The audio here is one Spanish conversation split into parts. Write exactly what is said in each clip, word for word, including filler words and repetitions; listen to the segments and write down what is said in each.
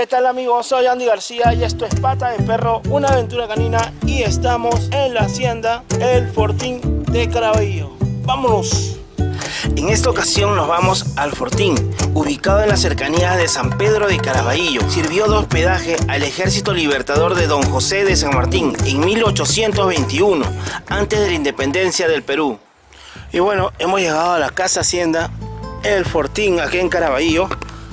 ¿Qué tal amigos? Soy Andy García y esto es Pata de Perro, una aventura canina, y estamos en la hacienda El Fortín de Caraballo. ¡Vámonos! En esta ocasión nos vamos al Fortín, ubicado en las cercanías de San Pedro de Caraballo. Sirvió de hospedaje al ejército libertador de Don José de San Martín en mil ochocientos veintiuno, antes de la independencia del Perú. Y bueno, hemos llegado a la casa hacienda El Fortín, aquí en Caraballo.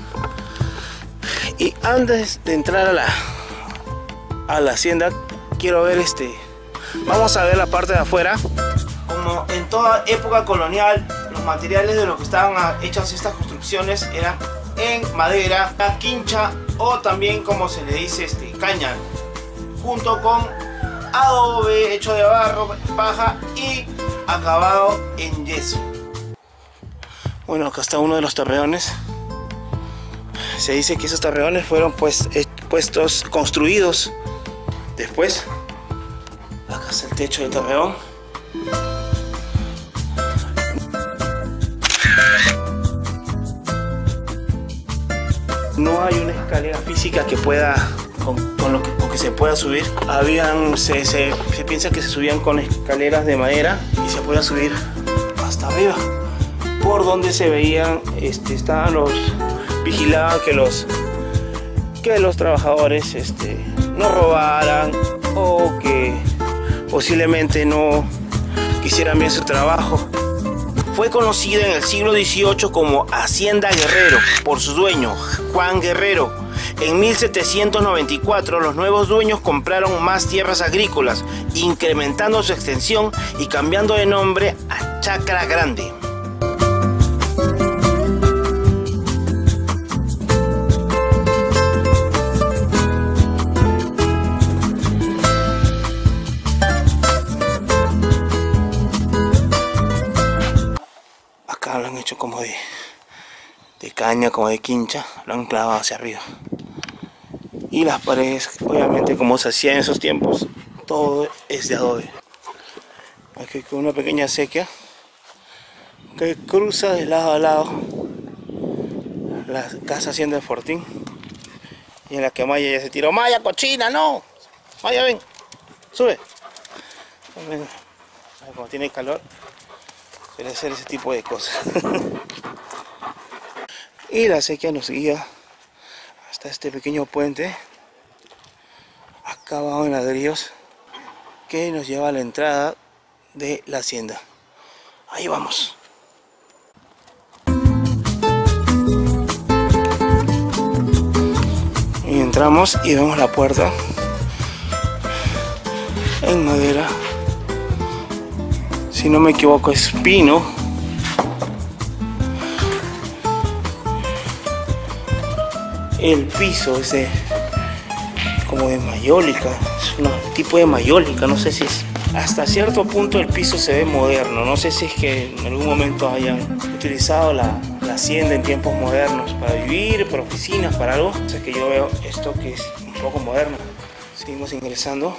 Y antes de entrar a la, a la hacienda, quiero ver este... Vamos a ver la parte de afuera. Como en toda época colonial, los materiales de los que estaban hechas estas construcciones eran en madera, quincha o también, como se le dice, este, caña, junto con adobe hecho de barro, paja y acabado en yeso. Bueno, acá está uno de los torreones. Se dice que esos torreones fueron pues puestos, construidos después. Acá está el techo del torreón. No hay una escalera física que pueda, con, con lo que, con que se pueda subir. Habían, se, se, se piensa que se subían con escaleras de madera y se podía subir hasta arriba, por donde se veían, este, estaban los, vigilaban que los, que los trabajadores este, no robaran o que posiblemente no hicieran bien su trabajo. Fue conocida en el siglo dieciocho como Hacienda Guerrero por su dueño, Juan Guerrero. En mil setecientos noventa y cuatro los nuevos dueños compraron más tierras agrícolas, incrementando su extensión y cambiando de nombre a Chacra Grande. Lo han hecho como de, de caña, como de quincha, lo han clavado hacia arriba. Y las paredes, obviamente, como se hacía en esos tiempos, todo es de adobe. Aquí con una pequeña acequia que cruza de lado a lado la casa hacienda del Fortín, y en la que Maya ya se tiró. ¡Maya, cochina, no! Maya, ven, sube. Ven. Como tiene calor, suele hacer ese tipo de cosas. Y la acequia nos guía hasta este pequeño puente acabado en ladrillos que nos lleva a la entrada de la hacienda. Ahí vamos. Y entramos y vemos la puerta en madera. Si no me equivoco, es pino. El piso es de, como de mayólica, es un tipo de mayólica, no sé si es, hasta cierto punto el piso se ve moderno, no sé si es que en algún momento hayan utilizado la, la hacienda en tiempos modernos para vivir, para oficinas, para algo. O sea que yo veo esto que es un poco moderno. Seguimos ingresando.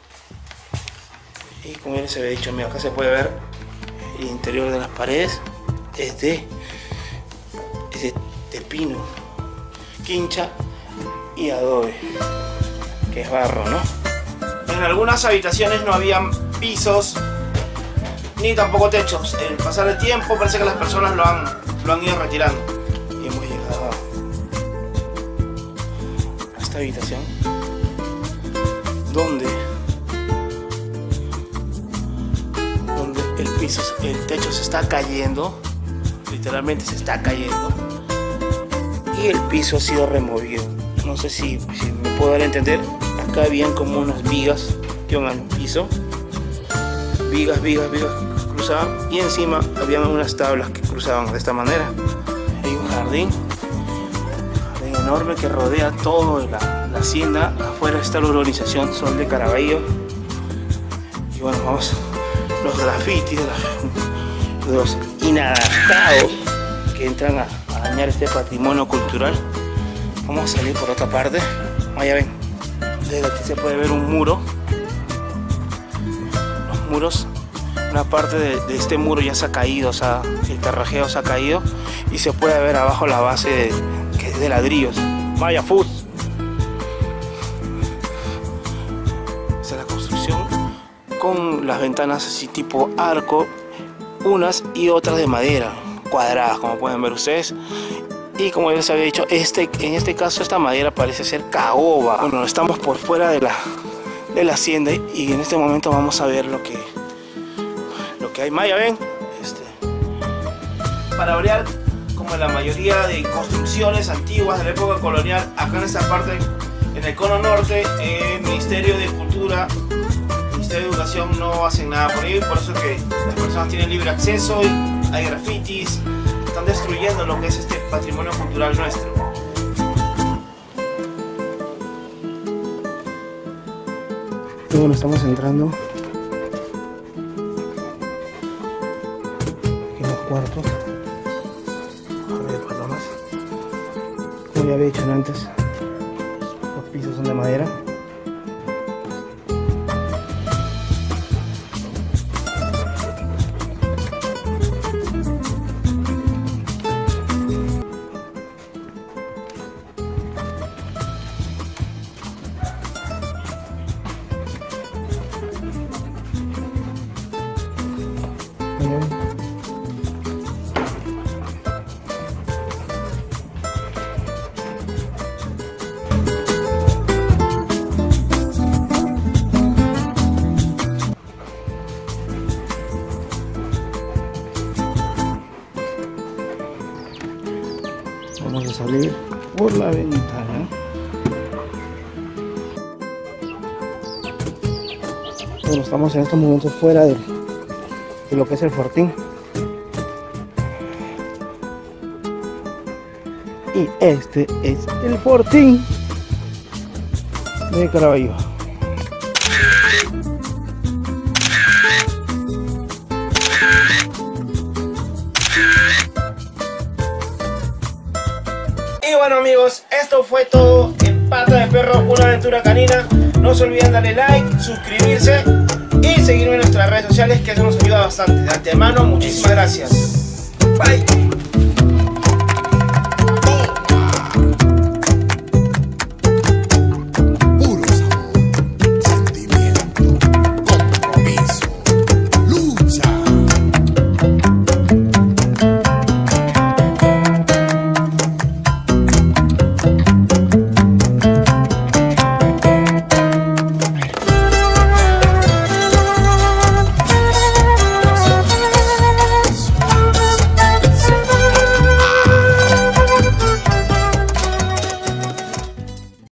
Y como ya les había dicho, mira, acá se puede ver el interior de las paredes. Es de, es de, de pino, quincha y adobe, que es barro, ¿no? En algunas habitaciones no habían pisos ni tampoco techos. El pasar el tiempo parece que las personas lo han, lo han ido retirando. Y hemos llegado a esta habitación donde el piso, el techo se está cayendo, literalmente se está cayendo, y el piso ha sido removido. No sé si, si me puedo dar a entender. Acá habían como unas vigas que iban al piso, vigas, vigas, vigas que cruzaban, y encima habían unas tablas que cruzaban de esta manera. Hay un jardín, un jardín enorme que rodea todo la, la hacienda. Afuera está la urbanización Sol de Caraballo. Y bueno, vamos. Los grafitis de, la, de los inadaptados que entran a, a dañar este patrimonio cultural. Vamos a salir por otra parte. Vaya, ven, desde aquí se puede ver un muro. Los muros, una parte de, de este muro ya se ha caído, o sea, el terrajeo se ha caído, y se puede ver abajo la base de, que es de ladrillos. Vaya, food. las ventanas así tipo arco, unas y otras de madera, cuadradas, como pueden ver ustedes. Y como ya les había dicho, este, en este caso esta madera parece ser caoba. Bueno, estamos por fuera de la, de la hacienda y en este momento vamos a ver lo que, lo que hay. Maya, ven, este, para variar, como en la mayoría de construcciones antiguas de la época colonial, acá en esta parte, en el cono norte, el Ministerio de Cultura, el Ministerio de Educación no hacen nada por ello, por eso que las personas tienen libre acceso, hay grafitis, están destruyendo lo que es este patrimonio cultural nuestro. Y bueno, estamos entrando aquí en los cuartos. A ver, palomas. Como ya había dicho antes, los pisos son de madera. Vamos a salir por la ventana. Bueno, estamos en estos momentos fuera de, de lo que es el fortín. Y este es el fortín de Caraballo. Y bueno amigos, esto fue todo en Pata de Perro, una aventura canina. No se olviden darle like, suscribirse y seguirme en nuestras redes sociales, que eso nos ayuda bastante. De antemano, muchísimas gracias. Bye.